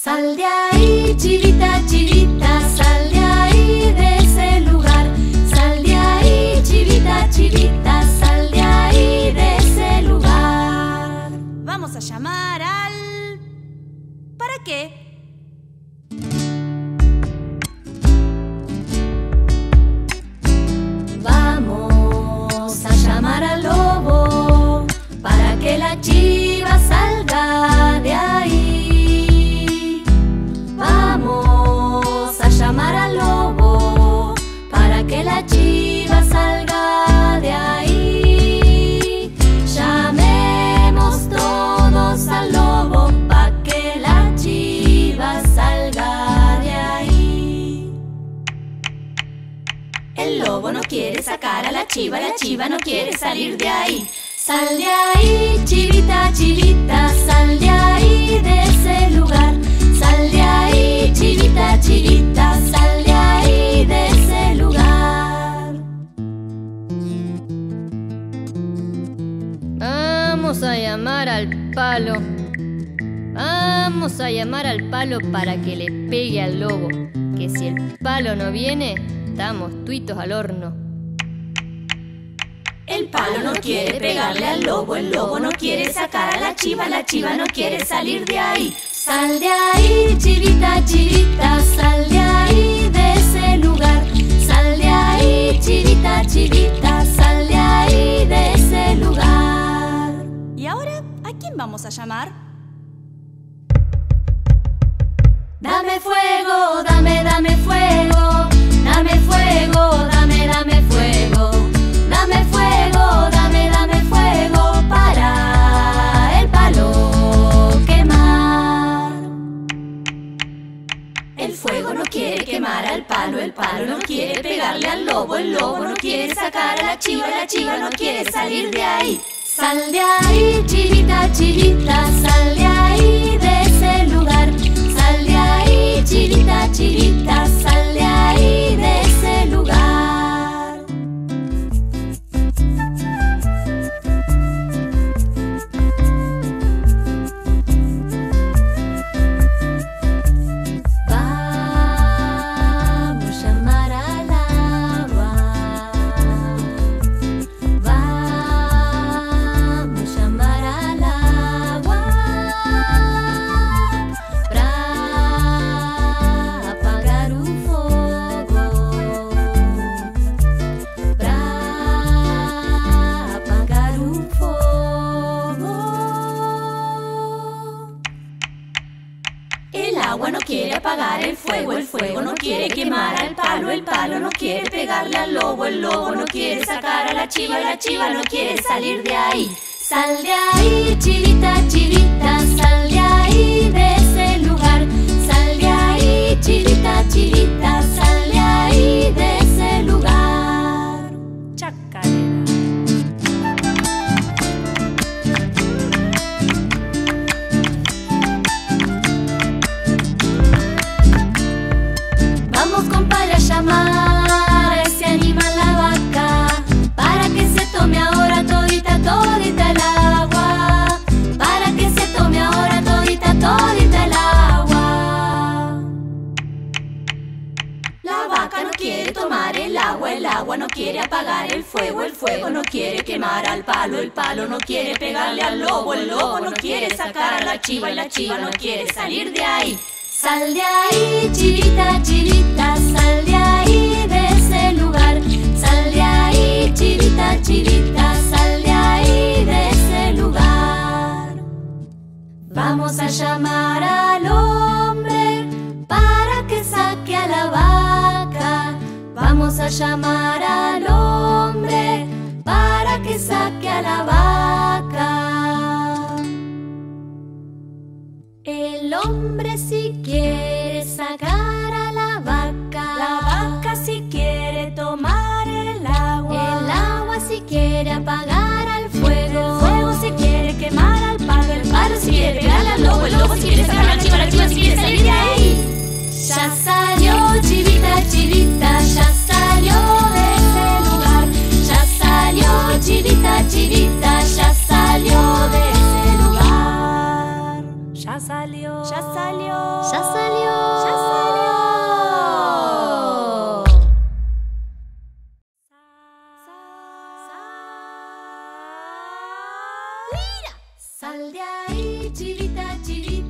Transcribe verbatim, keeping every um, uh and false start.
Sal de ahí, chivita, chivita, sal de ahí, de ese lugar. Sal de ahí, chivita, chivita, sal de ahí, de ese lugar. Vamos a llamar al... ¿Para qué? Vamos a llamar al lobo para que la chiva salga de ahí. Vamos a llamar al lobo para que la chiva salga de ahí. Llamemos todos al lobo para que la chiva salga de ahí. El lobo no quiere sacar a la chiva, la chiva no quiere salir de ahí. Sal de ahí, chivita, chivita, sal de ahí, de ese lugar. Sal de ahí, chivita, chivita, sal de ahí, de ese lugar. Vamos a llamar al palo. Vamos a llamar al palo para que le pegue al lobo. Que si el palo no viene, estamos tuitos al horno. El palo no quiere pegarle al lobo, el lobo no quiere sacar a la chiva, la chiva no quiere salir de ahí. Sal de ahí, chivita, chivita, sal de ahí, de ese lugar. Sal de ahí, chivita, chivita, sal de ahí, de ese lugar. ¿Y ahora a quién vamos a llamar? Dame fuego, dame, dame fuego, dame fuego, dame, dame fuego. Dame fuego, dame, dame fuego para el palo quemar. El fuego no quiere quemar al palo, el palo no quiere pegarle al lobo, el lobo no quiere sacar a la chiva, la chiva no quiere salir de ahí. Sal de ahí, chivita, chivita, sal de ahí, de ese lugar. Sal de ahí, chivita, chivita, sal de ahí, de ese lugar. El fuego, el fuego no quiere quemar al palo, el palo no quiere pegarle al lobo, el lobo no quiere sacar a la chiva, la chiva no quiere salir de ahí. Sal de ahí, chivita, chivita, sal de ahí, de ese lugar. Sal de ahí, chivita, chivita, sal de ahí, de ese lugar. Chacarera. Vamos, compadre, a llamar a ese animal, la vaca, para que se tome ahora todita, todita el agua. Para que se tome ahora todita, todita el agua. La vaca no quiere tomar el agua, el agua no quiere apagar el fuego, el fuego no quiere quemar al palo, el palo no quiere pegarle al lobo, el lobo no quiere sacar a la chiva y la chiva no quiere salir de ahí. Sal de ahí, chivita, chivita, sal de ahí, de ese lugar. Sal de ahí, chivita, chivita, sal de ahí, de ese lugar. Vamos a llamar al hombre para que saque a la vaca. Vamos a llamar al hombre para que saque a la vaca. El hombre si quiere sacar a la vaca, La vaca si quiere tomar el agua, el agua si quiere apagar al fuego, el fuego si quiere quemar al palo, el palo si quiere pegarle al lobo, el lobo si quiere sacar a la chiva, la chiva si quiere salir de ahí. Ya salió, chivita, chivita, ya salió de ese lugar. Ya salió, chivita, chivita, ya salió de ese lugar. Ya salió, ya salió. Ya Sal de ahí, chivita, chivita.